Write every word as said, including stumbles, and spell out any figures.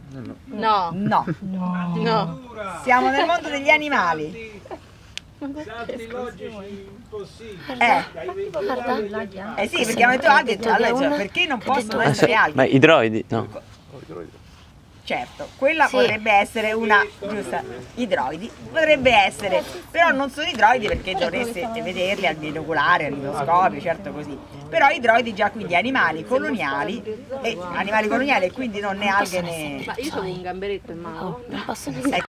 No. No. No. No. Siamo nel mondo degli animali. Salti logici impossibili. Eh. Guarda. Eh sì, perché hanno detto alghe, allora, perché non possono essere alghe? Ma i droidi? No. Certo, quella Sì. potrebbe essere una giusta, i droidi, potrebbe essere, però non sono i droidi perché dovreste vederli al binoculare, al microscopio, certo così, però i droidi già quindi animali coloniali, e animali coloniali e quindi non né alghe né... Ma io ho un gamberetto in mano. Non possono essere.